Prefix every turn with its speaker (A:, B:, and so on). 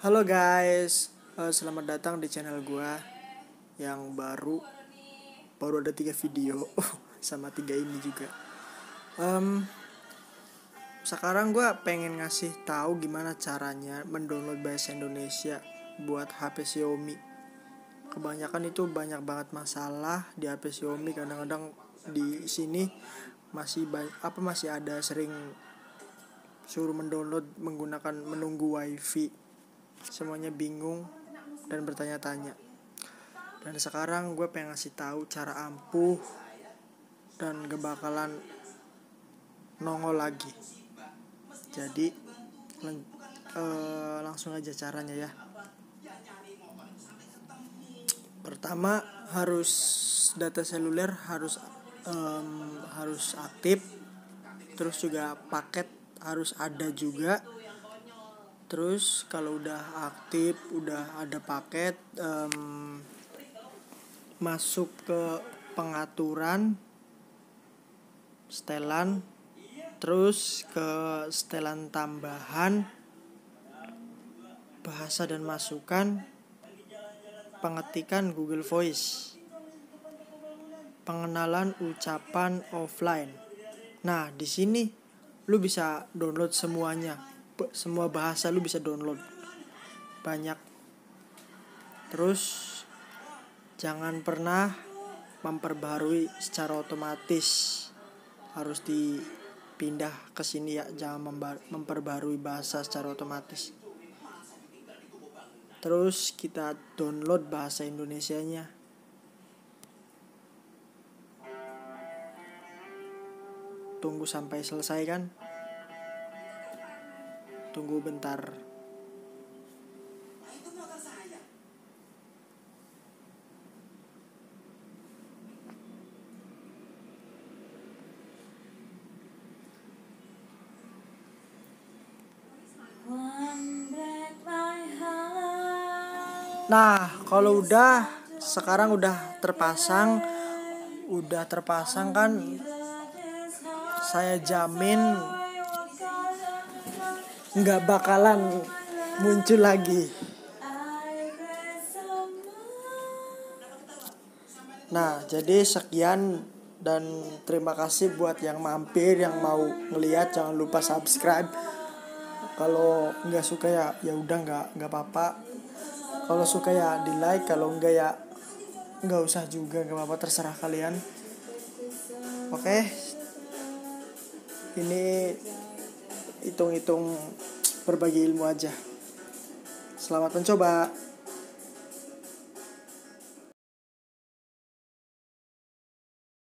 A: Halo guys, selamat datang di channel gua yang baru ada 3 video sama 3 ini juga. Sekarang gua pengen ngasih tahu gimana caranya mendownload bahasa Indonesia buat HP Xiaomi. Kebanyakan itu banyak banget masalah di HP Xiaomi. Kadang-kadang di sini masih ada sering suruh mendownload menggunakan menunggu wifi. Semuanya bingung dan bertanya-tanya. Dan sekarang gue pengen ngasih tahu cara ampuh dan gak bakalan nongol lagi. Jadi langsung aja caranya ya. Pertama, harus data seluler harus aktif. Terus juga paket harus ada juga. Terus kalau udah aktif, udah ada paket, masuk ke pengaturan setelan, terus ke setelan tambahan, bahasa dan masukan, pengetikan Google Voice, pengenalan ucapan offline. Nah, di sini lu bisa download semuanya. Semua bahasa lu bisa download. Banyak. Terus jangan pernah memperbarui secara otomatis. Harus dipindah ke sini ya, jangan memperbarui bahasa secara otomatis. Terus kita download bahasa Indonesianya. Tunggu sampai selesai kan? Tunggu bentar. Nah, kalau sekarang udah terpasang kan, saya jamin nggak bakalan muncul lagi. Nah, jadi sekian dan terima kasih buat yang mampir, yang mau ngeliat. Jangan lupa subscribe. Kalau nggak suka ya udah nggak apa-apa. Kalau suka ya di like, kalau enggak ya nggak usah juga, nggak apa-apa, terserah kalian. Oke, ini hitung-hitung berbagi ilmu aja. Selamat mencoba.